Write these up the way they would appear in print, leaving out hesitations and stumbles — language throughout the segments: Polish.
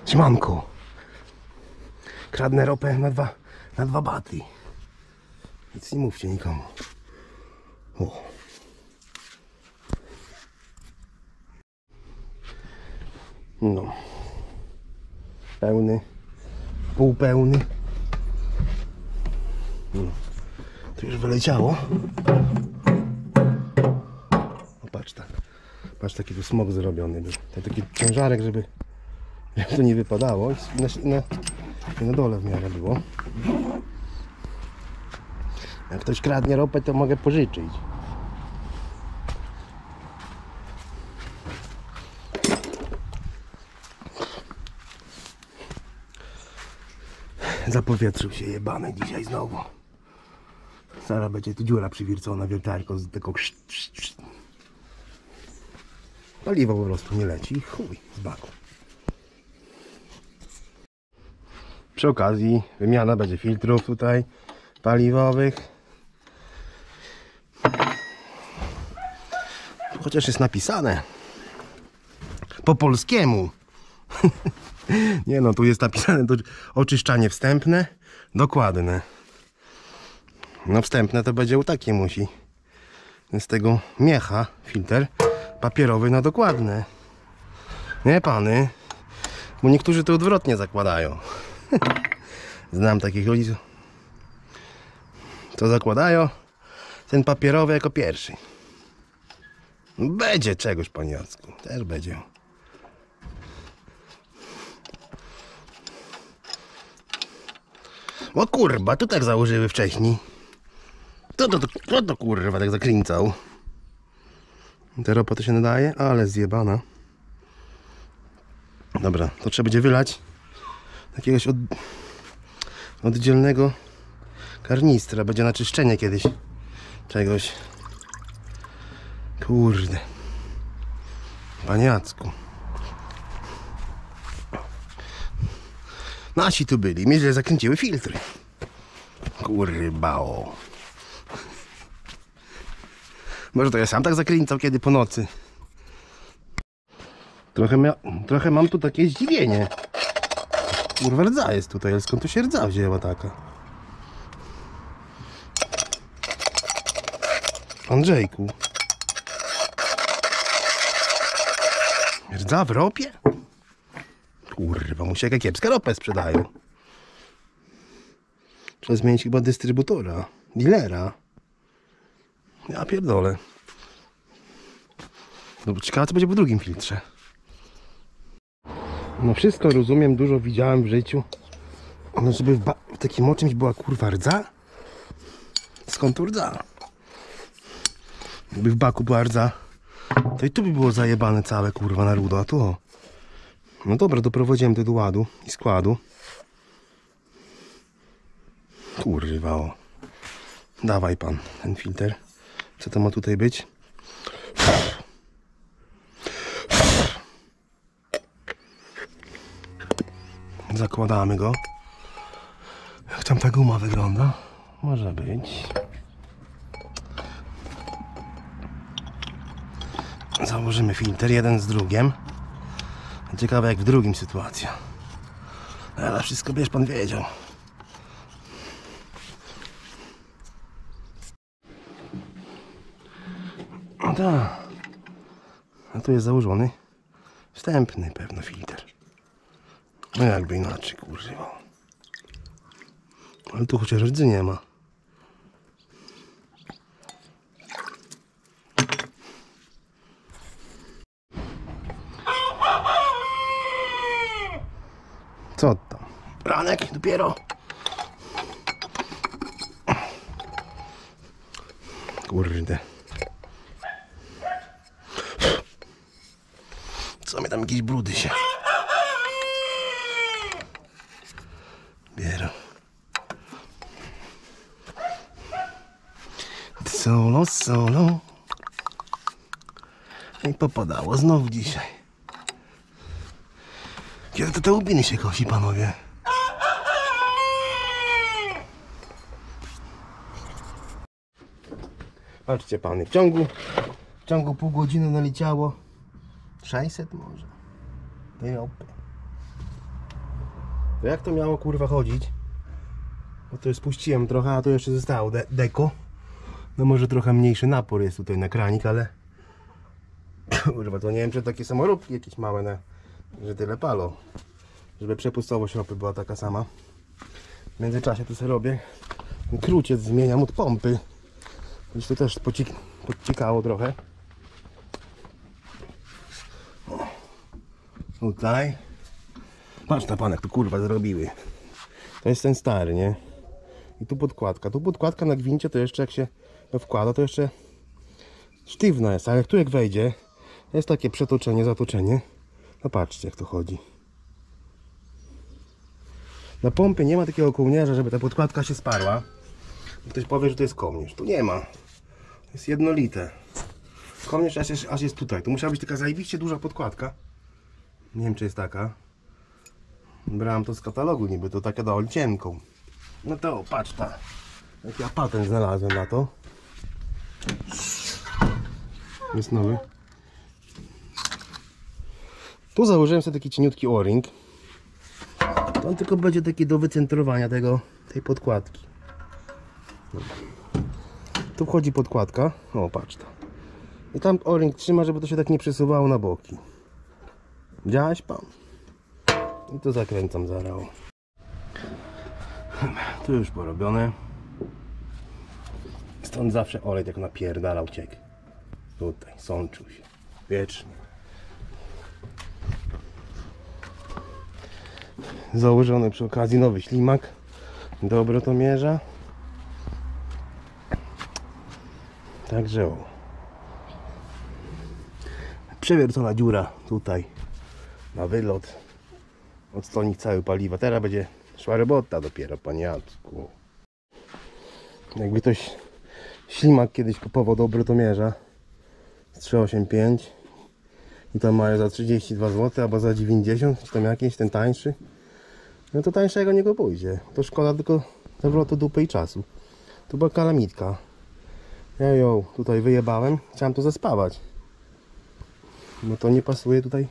Siemanko. Kradnę ropę na dwa baty. Nic nie mówcie nikomu. O. No. Pełny. Półpełny. No. To już wyleciało. O, patrz tak. Patrz, taki tu smok zrobiony był. To taki ciężarek, żeby to nie wypadało. I na dole w miarę było. Jak ktoś kradnie ropę, to mogę pożyczyć. Zapowietrzył się jebany dzisiaj znowu. Zaraz będzie tu dziura przywiercona wiertarką z tego paliwo po prostu nie leci i chuj z baku. Przy okazji wymiana będzie filtrów tutaj paliwowych. Chociaż jest napisane po polskiemu. Nie no, tu jest napisane to oczyszczanie wstępne, dokładne. No wstępne to będzie u takiej musi. Z tego miecha filtr papierowy na dokładne. Nie pany, bo niektórzy to odwrotnie zakładają. Znam takich ludzi, co zakładają ten papierowy jako pierwszy. Będzie czegoś, panie Jacku, też będzie. O kurwa, tu tak założyły wcześniej. Kto to kurwa tak zakręcał? Ta ropa to się nadaje, ale zjebana. Dobra, to trzeba będzie wylać jakiegoś oddzielnego karnistra. Będzie na czyszczenie kiedyś czegoś. Kurde. Panie Jacku. Nasi tu byli, mnie źle zakręciły filtry. Kurbało. Może to ja sam tak zakręcał kiedy po nocy. Trochę mam tu takie zdziwienie. Kurwa, rdza jest tutaj, ale skąd tu się rdza wzięła taka? Andrzejku. Rdza w ropie? Kurwa, mu się jaka kiepska ropę sprzedają. Trzeba zmienić chyba dystrybutora, dealera. Ja pierdolę. No bo ciekawe co będzie po drugim filtrze. No wszystko rozumiem, dużo widziałem w życiu. No żeby w takim o czymś była kurwa rdza? Skąd tu rdza? Gdyby w baku była rdza, to i tu by było zajebane całe kurwa na rudo, a tu o. No dobra, doprowadziłem to do ładu i składu. Kurwa o. Dawaj pan ten filtr. Co to ma tutaj być? Zakładamy go. Jak tam ta guma wygląda? Może być. Założymy filtr jeden z drugim. Ciekawe jak w drugim sytuacja. Ale wszystko będziesz pan wiedział. No tak. A tu jest założony wstępny pewno filtr. No jakby inaczej, kurwa. Ale tu chociaż rdzy nie ma. Co tam? Ranek dopiero. Kurde. Co mnie tam jakieś brudy się bierą. Solo. I popadało znowu dzisiaj. Kiedy to te łubiny się kosi, panowie? Patrzcie pany, w ciągu pół godziny naleciało 600 może tej ropy. To jak to miało kurwa chodzić? No to już spuściłem trochę, a to jeszcze zostało deko. No może trochę mniejszy napór jest tutaj na kranik, ale kurwa, to nie wiem, czy takie samoróbki jakieś małe, że tyle palą. Żeby przepustowość ropy była taka sama. W międzyczasie to sobie robię kruciec, zmieniam od pompy. Gdzieś to też podciekało trochę. O, tutaj. Patrz na pan, jak to kurwa zrobiły. To jest ten stary, nie? I tu podkładka. Tu podkładka na gwincie to jeszcze jak się wkłada, to jeszcze sztywna jest, ale jak tu jak wejdzie, jest takie przetoczenie, zatoczenie. No patrzcie, jak to chodzi. Na pompie nie ma takiego kołnierza, żeby ta podkładka się sparła. Ktoś powie, że to jest kołnierz. Tu nie ma. To jest jednolite. Kołnierz aż jest tutaj. Tu musiała być taka zajebiście duża podkładka. Nie wiem, czy jest taka. Brałem to z katalogu niby, to taka dość cienką. No to patrz ta. Jak ja patent znalazłem na to. Jest nowy. Tu założyłem sobie taki cieniutki o-ring. On tylko będzie taki do wycentrowania tej podkładki. Tu wchodzi podkładka. O, patrz to. I tam o-ring trzyma, żeby to się tak nie przesuwało na boki. Widziałeś pan? I to zakręcam zaraz. Tu już porobione. Stąd zawsze olej tak napierdalał ciek. Tutaj sączył się wiecznie. Założony przy okazji nowy ślimak do obrotomierza. Także o. Przewiercona dziura tutaj na wylot. Odstolnik cały paliwa. Teraz będzie szła robota dopiero, panie Jacku. Jakby ktoś ślimak kiedyś kupował do obrotomierza z 385 i tam mają za 32 zł albo za 90, czy tam jakiś ten tańszy, no to tańszego nie kupujcie. To szkoda tylko zawrotu dupy i czasu. Tu była kalamitka. Ja ją tutaj wyjebałem, chciałem to zaspawać. No to nie pasuje tutaj.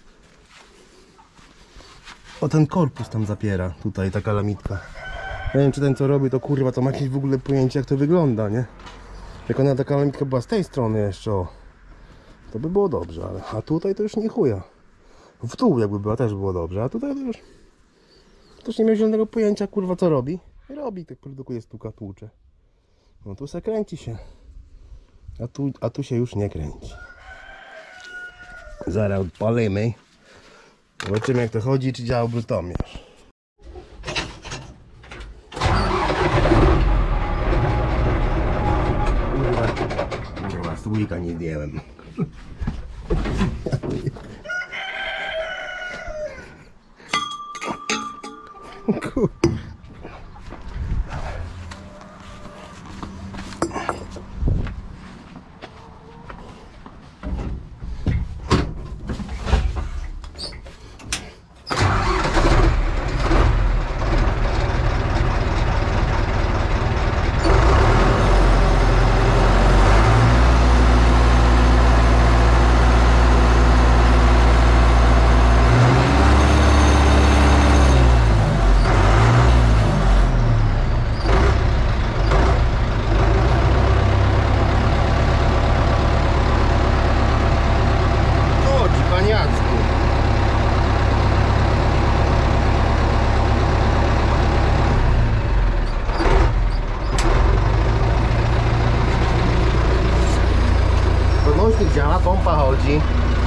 O, ten korpus tam zapiera, tutaj ta kalamitka. Ja nie wiem, czy ten co robi to kurwa to ma jakieś w ogóle pojęcie jak to wygląda, nie? Jak ona ta kalamitka była z tej strony jeszcze, o, to by było dobrze, ale a tutaj to już nie chuja. W dół jakby była też było dobrze, a tutaj to już ktoś nie miał zielonego pojęcia kurwa co robi. I robi, tak produkuje, stuka, tłucze. No tu se kręci się, a tu się już nie kręci. Zaraz odpalimy. Zobaczymy jak to chodzi, czy działa obrotomierz. Kurwa, słoika nie zdjąłem. Podnośnik działa, pompa chodzi.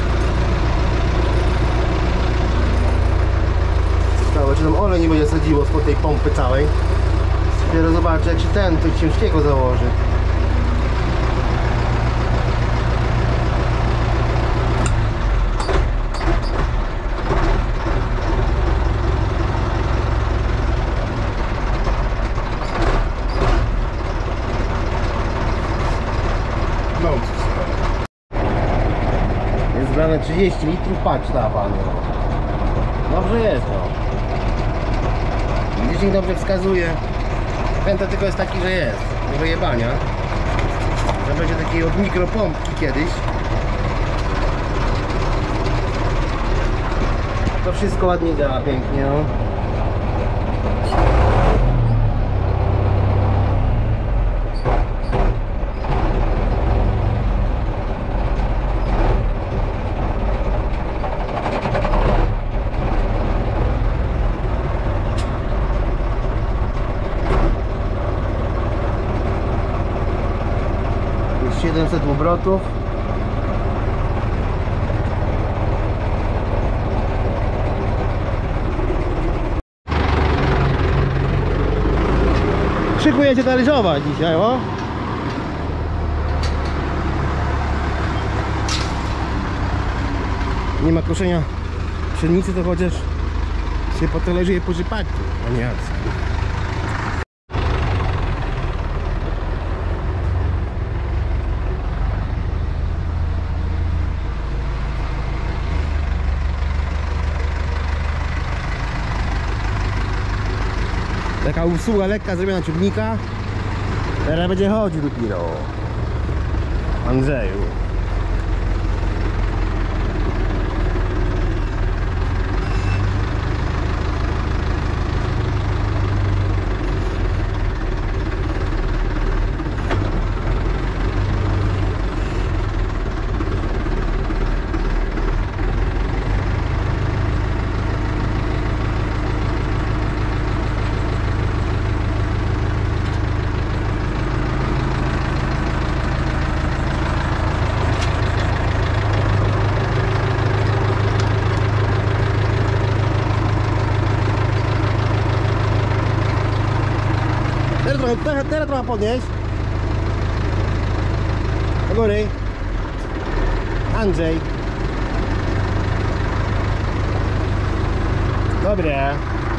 Ciekawe, czy tam olej nie będzie sadziło spod tej pompy całej. Dopiero zobaczę, jak się ten coś ciężkiego założy. Jest zbrane 30 litrów, patrz ta panu. Dobrze jest, no. Licznik dobrze wskazuje. Pęta tylko jest taki, że jest do wyjebania. Że będzie taki od mikropompki kiedyś. To wszystko ładnie działa, pięknie, no. 700 obrotów. Szykujecie talerzować dzisiaj, o? Nie ma kruszenia pszenicy, to chociaż się po talerzu je pożypać, a nie jadć. Taka usługa lekka zrobiona ciągnika. Teraz będzie chodził dopiero. Andrzeju. Teraz trochę podnieść. Do góry. Andrzej. Dobre.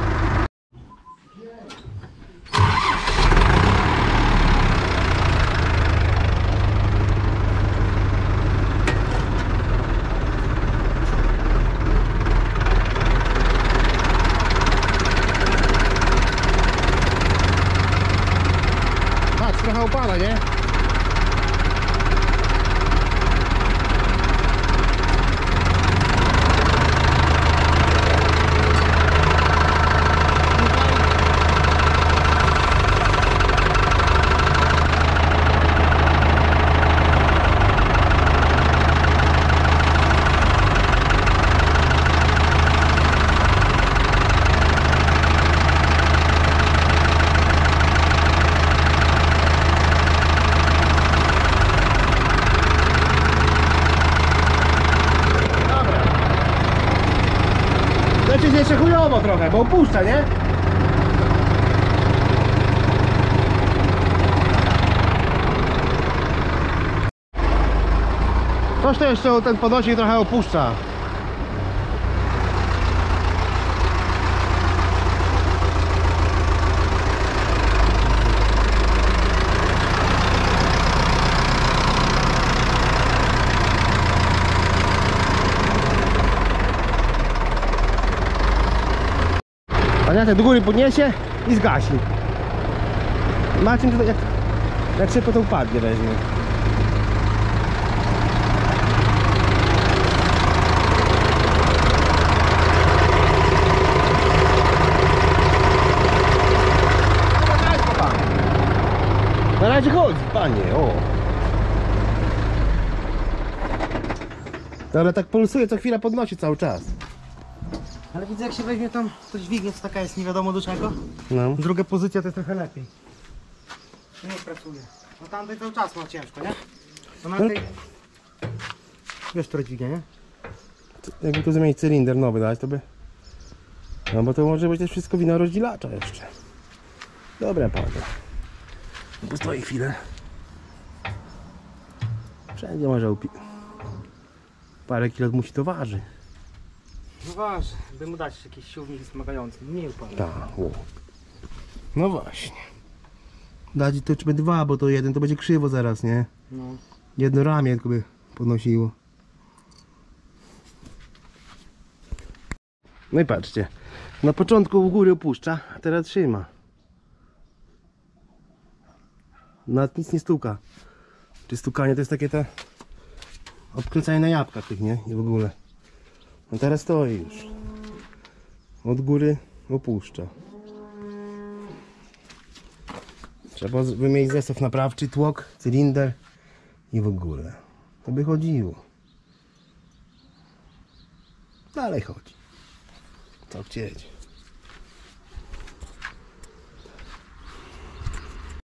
Trochę opala, nie? Leci się jeszcze chujowo trochę, bo opuszcza, nie? Coś to jeszcze ten podnośnik trochę opuszcza. Paniatek do góry podniesie i zgasi. Ma czym to, jak szybko to upadnie weźmie. Na razie chodzi, panie, o. Ale tak pulsuje, co chwila podnosi cały czas. Ale widzę, jak się weźmie tam, to dźwignie, co taka jest nie wiadomo do czego. No. Druga pozycja to jest trochę lepiej. Nie pracuje. No tamtej cały czas ma ciężko, nie? To na tej... Wiesz, która dźwignia, nie? Jakby tu zmienić cylinder nowy dać, to by... No bo to może być też wszystko wina rozdzielacza jeszcze. Dobra, panie. Postoi chwilę. Wszędzie może parę kilo musi to waży. No ważne, by mu dać jakiś siłownik wymagający, mniej upadł. Tak, no właśnie. Dać to trzeba dwa, bo to jeden to będzie krzywo zaraz, nie? No. Jedno ramię tylko by podnosiło. No i patrzcie. Na początku u góry opuszcza, a teraz trzyma. Nawet nic nie stuka. Czy stukanie to jest takie te obkręcanie na jabłkach tych, nie? I w ogóle. No teraz stoi już. Od góry opuszcza. Trzeba wymienić zestaw naprawczy, tłok, cylinder i w ogóle. To by chodziło. Dalej chodzi. Co chcieć.